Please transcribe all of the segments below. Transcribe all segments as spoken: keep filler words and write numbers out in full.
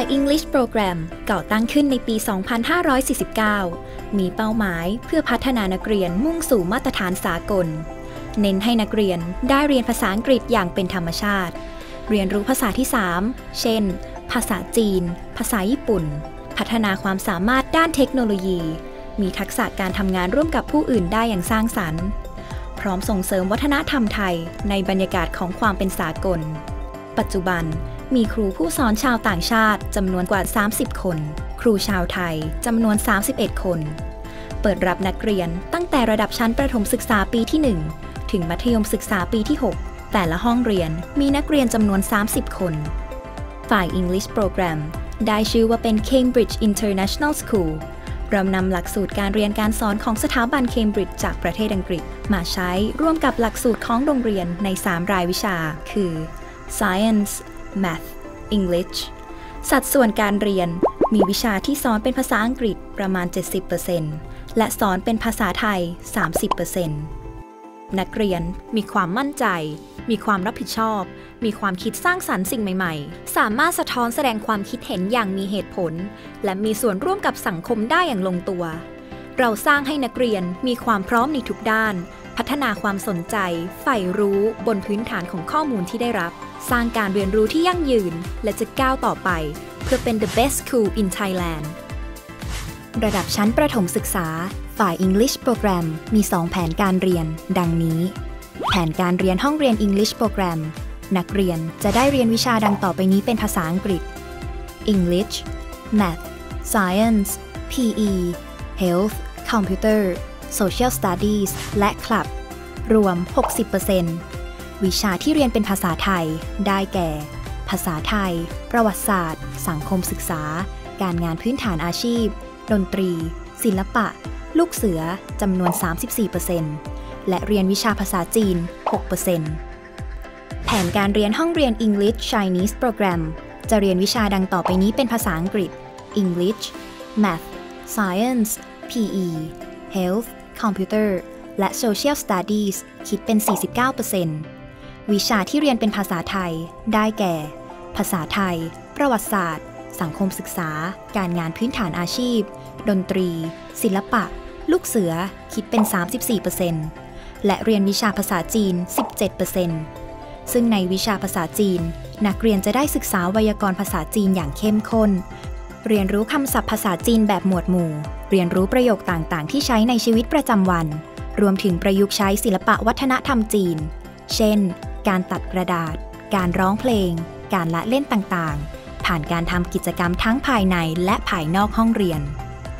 English Program ก่อตั้งขึ้นในปี สองพันห้าร้อยสี่สิบเก้า มีเป้าหมายเพื่อพัฒนานักเรียนมุ่งสู่มาตรฐานสากล เน้นให้นักเรียนได้เรียนภาษาอังกฤษอย่างเป็นธรรมชาติ เรียนรู้ภาษาที่ สาม เช่น ภาษาจีน ภาษาญี่ปุ่น พัฒนาความสามารถด้านเทคโนโลยี มีทักษะการทำงานร่วมกับผู้อื่นได้อย่างสร้างสรรค์ พร้อมส่งเสริมวัฒนธรรมไทยในบรรยากาศของความเป็นสากล ปัจจุบันมีครูผู้สอนชาวต่างชาติจำนวนกว่า สามสิบ คน ครูชาวไทยจำนวน สามสิบเอ็ด คน เปิดรับนักเรียนตั้งแต่ระดับชั้นประถมศึกษาปีที่ หนึ่ง ถึงมัธยมศึกษาปีที่ หก แต่ละห้องเรียนมีนักเรียนจำนวน สามสิบ คน ฝ่าย English Program ได้ชื่อว่าเป็น Cambridge International School เรานำหลักสูตรการเรียนการสอนของสถาบัน Cambridge จากประเทศอังกฤษมาใช้ร่วมกับหลักสูตรของโรงเรียนใน สาม รายวิชา คือ Science Math English สัดส่วนการเรียนมีวิชาที่สอนเป็นภาษาอังกฤษประมาณ เจ็ดสิบเปอร์เซ็นต์ และสอนเป็นภาษาไทย สามสิบเปอร์เซ็นต์ นักเรียนมีความมั่นใจ มีความรับผิดชอบ มีความคิดสร้างสรรค์สิ่งใหม่ๆ สามารถสะท้อนแสดงความคิดเห็นอย่างมีเหตุผล และมีส่วนร่วมกับสังคมได้อย่างลงตัว เราสร้างให้นักเรียนมีความพร้อมในทุกด้าน พัฒนาความสนใจใฝ่รู้บนพื้นฐานของข้อมูลที่ได้รับ สร้างการเรียนรู้ที่ยั่งยืน และจะก้าวต่อไปเพื่อเป็น the best school in Thailand ระดับชั้นประถมศึกษาฝ่าย English Program มี สอง แผนการเรียน ดังนี้ แผนการเรียนห้องเรียน English Program นักเรียนจะได้เรียนวิชาดังต่อไปนี้เป็นภาษาอังกฤษ English Math Science พี อี Health Computer Social Studies และ Club รวม หกสิบเปอร์เซ็นต์ วิชาที่เรียนเป็นภาษาไทยได้แก่ ภาษาไทย ประวัติศาสตร์ สังคมศึกษา การงานพื้นฐานอาชีพ ดนตรี ศิลปะ ลูกเสือ จำนวน สามสิบสี่เปอร์เซ็นต์ และเรียนวิชาภาษาจีน หกเปอร์เซ็นต์ แผนการเรียนห้องเรียน English Chinese Program จะเรียนวิชาดังต่อไปนี้เป็นภาษาอังกฤษ English Math Science พี อี Health Computer และ Social Studies คิดเป็น สี่สิบเก้าเปอร์เซ็นต์ วิชาที่เรียนเป็นภาษาไทยได้แก่ ภาษาไทย ประวัติศาสตร์ สังคมศึกษา การงานพื้นฐานอาชีพ ดนตรี ศิลปะ ลูกเสือ คิดเป็น สามสิบสี่เปอร์เซ็นต์ และเรียนวิชาภาษาจีน สิบเจ็ดเปอร์เซ็นต์ ซึ่งในวิชาภาษาจีนนักเรียนจะได้ศึกษาไวยากรณ์ภาษาจีนอย่างเข้มข้น เรียนรู้คำศัพท์ภาษาจีนแบบหมวดหมู่ เรียนรู้ประโยคต่างๆที่ใช้ในชีวิตประจำวัน รวมถึงประยุกต์ใช้ศิลปะวัฒนธรรมจีน เช่น การตัดกระดาษ การร้องเพลง การละเล่นต่างๆ ผ่านการทำกิจกรรมทั้งภายในและภายนอกห้องเรียน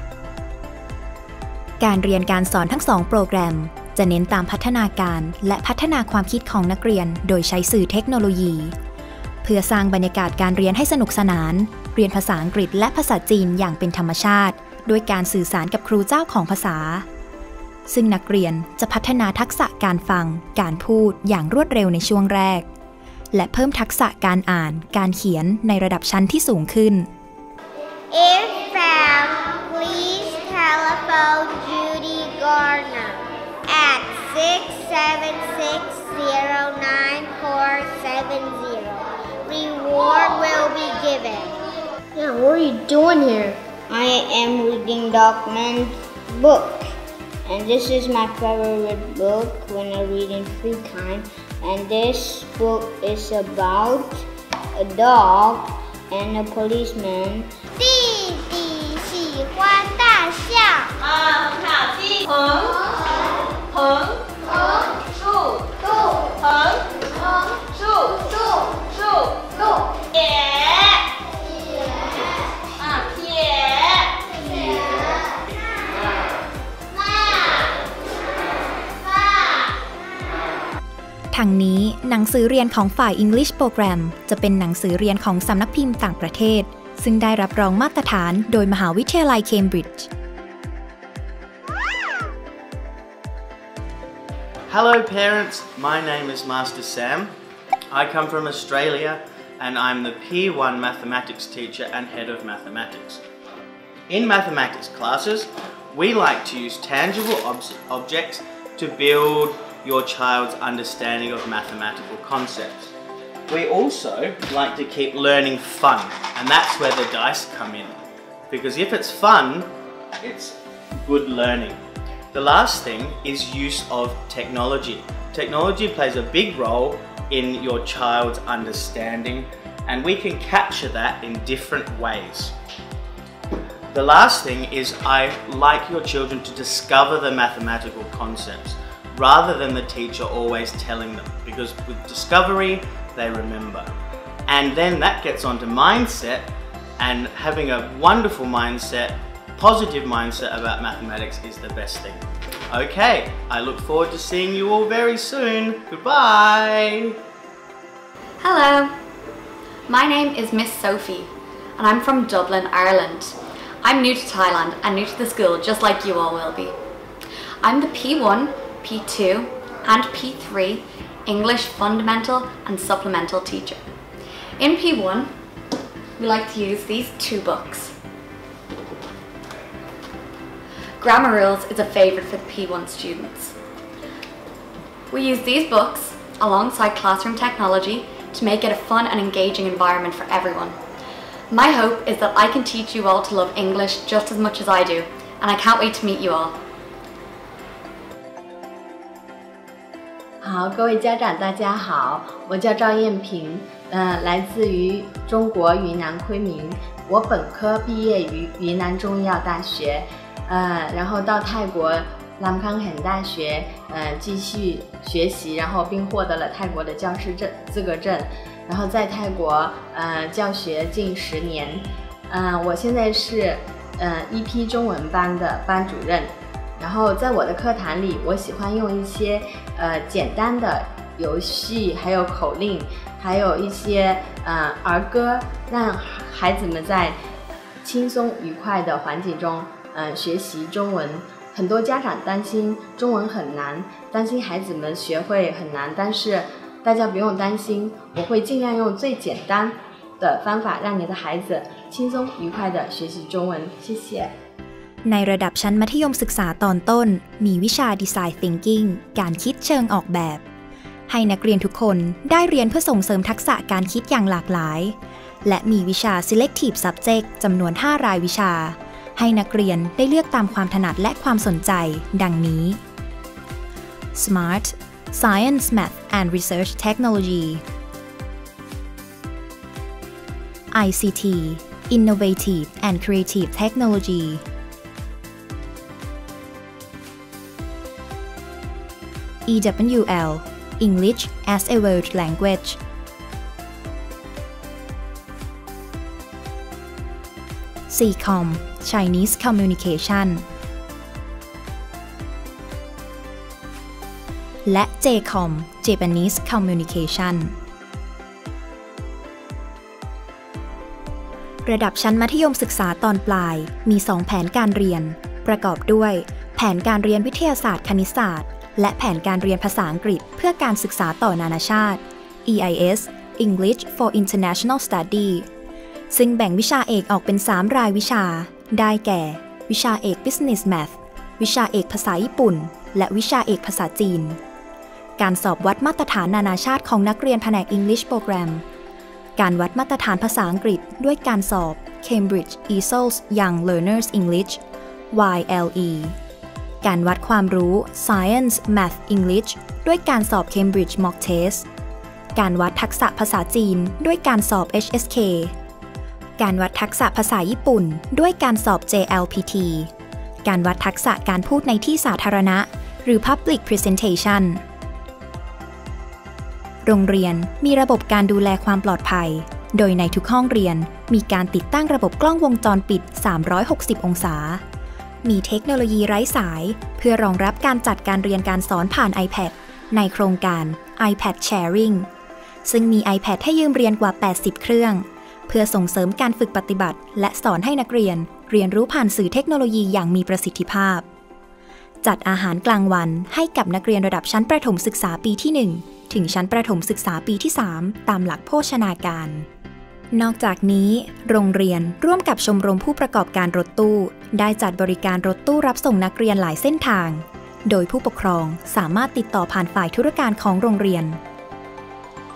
การเรียนการสอนทั้งสองโปรแกรมจะเน้นตามพัฒนาการและพัฒนาความคิดของนักเรียนโดยใช้สื่อเทคโนโลยี เพื่อสร้างบรรยากาศการเรียนให้สนุกสนาน เรียนภาษาอังกฤษและภาษาจีนอย่างเป็นธรรมชาติด้วยการสื่อสารกับครูเจ้าของภาษาซึ่งนักเรียนจะพัฒนาทักษะการฟัง การพูดอย่างรวดเร็วในช่วงแรกและเพิ่มทักษะการอ่าน การเขียนในระดับชั้นที่สูงขึ้น If found, please telephone Judy Garner at six seven six zero nine four seven zero. Reward will be given. Yeah, what are you doing here? I am reading Dogman's book. And this is my favorite book when I read in free time. And this book is about a dog and a policeman. 弟弟喜欢大象。 啊，很好记。横，横，横，竖，竖，横，横，竖，竖，竖，竖。铁，啊，铁，铁。 ทั้งนี้หนังสือเรียนของฝ่าย English Program จะเป็นหนังสือเรียนของสำนักพิมพ์ต่างประเทศซึ่งได้รับรองมาตรฐานโดยมหาวิทยาลัย Cambridge. Hello parents, my name is Master Sam. I come from Australia and I'm the P one mathematics teacher and head of mathematics. In mathematics classes, we like to use tangible ob objects to build your child's understanding of mathematical concepts. we also like to keep learning fun, and that's where the dice come in. Because if it's fun, it's good learning. The last thing is use of technology. Technology plays a big role in your child's understanding, and we can capture that in different ways. The last thing is I like your children to discover the mathematical concepts rather than the teacher always telling them, because with discovery they remember. And then that gets onto mindset, and having a wonderful mindset, positive mindset about mathematics is the best thing. Okay, I look forward to seeing you all very soon. Goodbye! Hello, my name is Miss Sophie and I'm from Dublin, Ireland. I'm new to Thailand and new to the school just like you all will be. I'm the P one, P two and P three English Fundamental and Supplemental teacher. In P one, we like to use these two books. Grammar Rules is a favourite for the P one students. We use these books alongside classroom technology to make it a fun and engaging environment for everyone. My hope is that I can teach you all to love English just as much as I do, and I can't wait to meet you all. 好，各位家长大家好，我叫赵艳萍，呃，来自于中国云南昆明，我本科毕业于云南中医药大学，呃，然后到泰国南康肯大学，呃，继续学习，然后并获得了泰国的教师证资格证，然后在泰国呃教学近十年，嗯、呃，我现在是呃一批中文班的班主任。然后在我的课堂里，我喜欢用一些呃简单的游戏，还有口令，还有一些呃儿歌，让孩子们在轻松愉快的环境中呃学习中文。很多家长担心中文很难，担心孩子们学会很难，但是大家不用担心，我会尽量用最简单的方法让你的孩子轻松愉快的学习中文。谢谢。 ในระดับชั้นมัธยมศึกษาตอนต้นมีวิชา Design Thinking การคิดเชิงออกแบบให้นักเรียนทุกคนได้เรียนเพื่อส่งเสริมทักษะการคิดอย่างหลากหลายและมีวิชา Selective Subject จำนวนห้ารายวิชาให้นักเรียนได้เลือกตามความถนัดและความสนใจดังนี้ Smart Science Math and Research Technology ไอ ซี ที Innovative and Creative Technologyอี ดับเบิลยู แอล English as a World Language ซี คอม Chinese Communication และ เจ คอม Japanese Communication ระดับชั้นมัธยมศึกษาตอนปลายมีสองแผนการเรียนประกอบด้วยแผนการเรียนวิทยาศาสตร์คณิตศาสตร์และแผนการเรียนภาษาอังกฤษเพื่อการศึกษาต่อนานาชาติ อี ไอ เอส English for International Study ซึ่งแบ่งวิชาเอกออกเป็นสามรายวิชาได้แก่วิชาเอก Business Math วิชาเอกภาษาญี่ปุ่นและวิชาเอกภาษาจีนการสอบวัดมาตรฐานนานาชาติของนักเรียนแผนก English Program การวัดมาตรฐานภาษาอังกฤษด้วยการสอบ Cambridge อี เอส โอ แอล Young Learners English วาย แอล อี การวัดความรู้ Science Math English ด้วยการสอบ Cambridge Mock Test การวัดทักษะภาษาจีนด้วยการสอบ เอช เอส เค การวัดทักษะภาษาญี่ปุ่นด้วยการสอบ เจ แอล พี ที การวัดทักษะการพูดในที่สาธารณะหรือ Public Presentation โรงเรียนมีระบบการดูแลความปลอดภัยโดยในทุกห้องเรียนมีการติดตั้งระบบกล้องวงจรปิดสามร้อยหกสิบองศามีเทคโนโลยีไร้สายเพื่อรองรับการจัดการเรียนการสอนผ่าน iPad ในโครงการ iPad Sharing ซึ่งมี iPad ให้ยืมเรียนกว่าแปดสิบเครื่องเพื่อส่งเสริมการฝึกปฏิบัติและสอนให้นักเรียนเรียนรู้ผ่านสื่อเทคโนโลยีอย่างมีประสิทธิภาพจัดอาหารกลางวันให้กับนักเรียนระดับชั้นประถมศึกษาปีที่หนึ่งถึงชั้นประถมศึกษาปีที่สามตามหลักโภชนาการนอกจากนี้โรงเรียนร่วมกับชมรมผู้ประกอบการรถตู้ได้จัดบริการรถตู้รับส่งนักเรียนหลายเส้นทางโดยผู้ปกครองสามารถติดต่อผ่านฝ่ายธุรการของโรงเรียน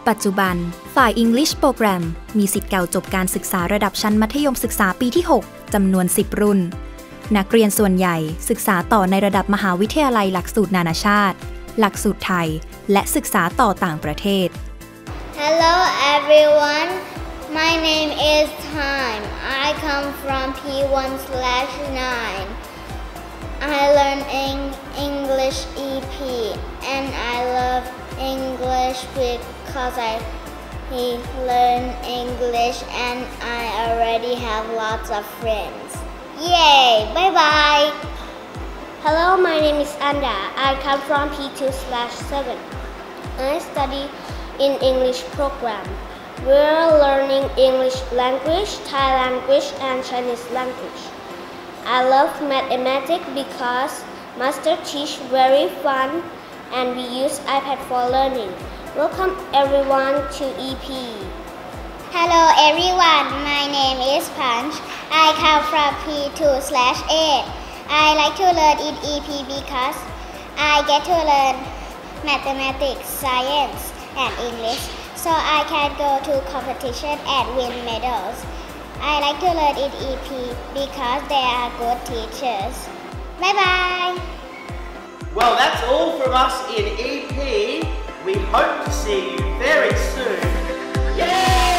ปัจจุบันฝ่าย English Program มีศิษย์เก่าจบการศึกษาระดับชั้นมัธยมศึกษาปีที่ หก จำนวน สิบ รุ่นนักเรียนส่วนใหญ่ศึกษาต่อในระดับมหาวิทยาลัยหลักสูตรนานาชาติหลักสูตรไทยและศึกษาต่อต่างประเทศ Hello everyone, my name is Time. I come from P one slash nine. I learn in English E P and I love English because I learn English and I already have lots of friends. Yay! Bye bye! Hello, my name is Anda. I come from P two slash seven. I study in English program. We're learning English language, Thai language, and Chinese language. I love mathematics because master teach very fun and we use iPad for learning. Welcome everyone to E P. Hello everyone, my name is Punch. I come from P two slash eight. I like to learn in E P because I get to learn mathematics, science, and English, so I can go to competition and win medals. I like to learn in E P because they are good teachers. Bye bye! Well, that's all from us in E P. We hope to see you very soon. Yay!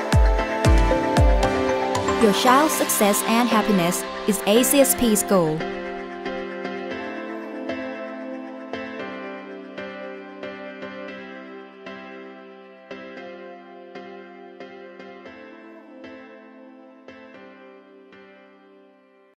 Your child's success and happiness is A C S P's goal.